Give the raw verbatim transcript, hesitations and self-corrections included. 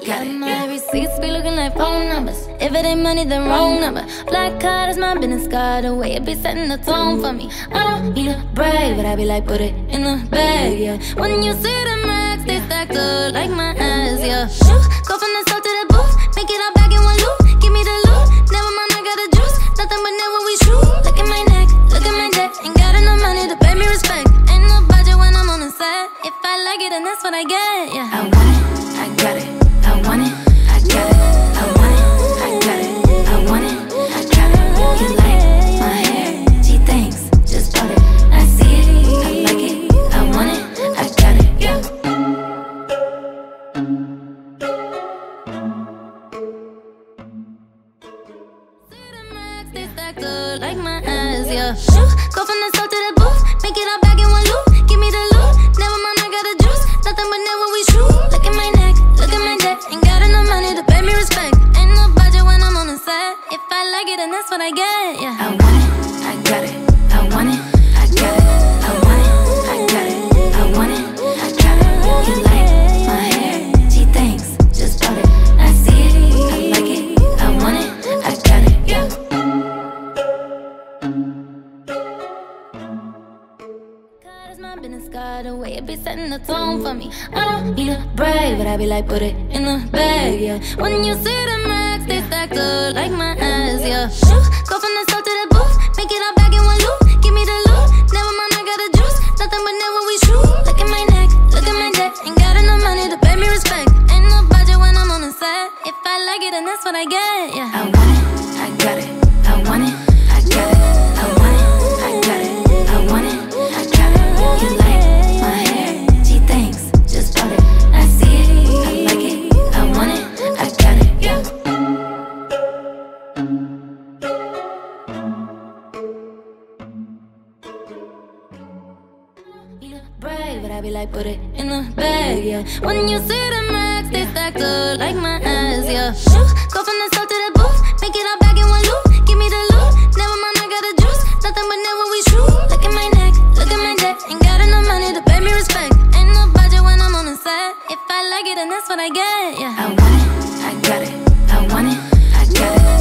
got it. My receipts be looking like phone numbers. If it ain't money, then wrong number. Black card is my business card. The way it be setting the tone for me. I don't need to brag, but I be like, put it in the bag, yeah. When you see the max, they stack up like my ass, yeah. Shoot, go from the south to the booth, make it all back in one loop. Give me the loot, never mind, I got the juice. Nothing but never we shoot. Look at my neck, look at my neck. Ain't got enough money to pay me respect. Ain't no budget when I'm on the set. If I like it, then that's what I get, yeah. I want it, I got it. I want it, I got it. I want it, I got it. I want it, I got it. You like my hair? She thinks, just bought it. I see it, I like it. I want it, I got it, yeah. See the max, they stack up like my ass, yeah. Shoot, go from the south to the booth, make it all back in one loop. Give me the loot, never mind, I got the juice. Nothing but never we shoot. Look at my neck, look at my neck. Ain't got enough money to pay me respect. Ain't no budget when I'm on the set. If I like it, then that's what I get, yeah. I want it, I got it. I want it, I got it. I want it, I got it. I want it, I got it. You like my hair? She thinks, just bought it. I see it, I like it. I want it, I got it, yeah. God is my business card. The way it be setting the tone for me. I don't need to brag, but I be like, put it in the bag, yeah. When you see the max, they stack up like my ass, yeah. Shoot, go from the south to the booth, make it all back in one loop. Give me the loot, never mind, I got the juice. Nothing but never we shoot. Look at my neck, look at my neck. Ain't got enough money to pay me respect. Ain't no budget when I'm on the set. If I like it, then that's what I get, yeah. I want it, I got it. I want it, I got it. I want it, I got it. I want it, I got it. You like my hair? She thinks, just bought it. I see it, I like it. I want it, I got it, yeah. Need to brag, but I be like, put it in the bag, yeah. When you see the max, they stack up like my ass, yeah. Shoot, go from the south to the booth, make it all back in one loop. Give me the loot, never mind, I got the juice. Nothing but never we shoot. Look at my neck, look at my neck. Ain't got enough money to pay me respect. Ain't no budget when I'm on the set. If I like it, then that's what I get, yeah. I want it, I got it. I want it, I got it.